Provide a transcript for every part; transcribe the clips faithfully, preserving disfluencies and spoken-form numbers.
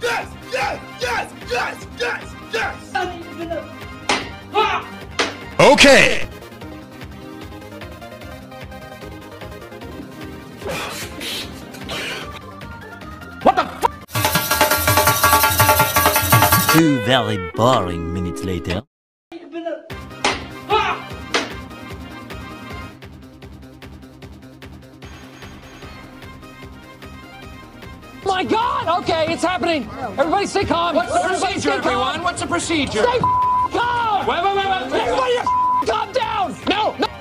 Yes! Yes! Yes! Yes! Yes! Yes! Okay! What the f- Two very boring minutes later. My God! Okay, it's happening. Everybody stay calm. What's the Everybody procedure, stay everyone? calm. What's the procedure? Stay calm. Wait, wait, wait, wait, wait. Everybody calm down. No, no.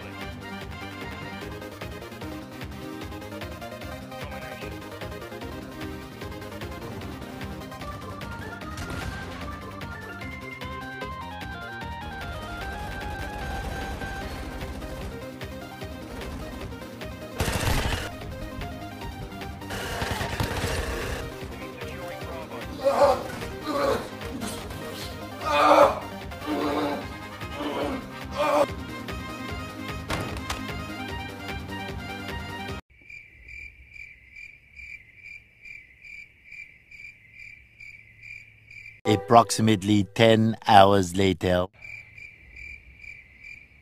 Approximately ten hours later.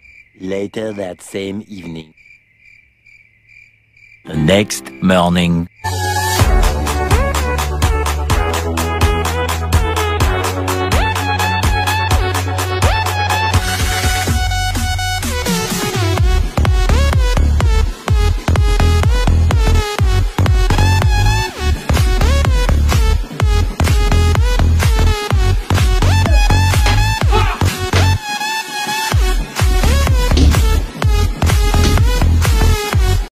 Later that same evening. The next morning.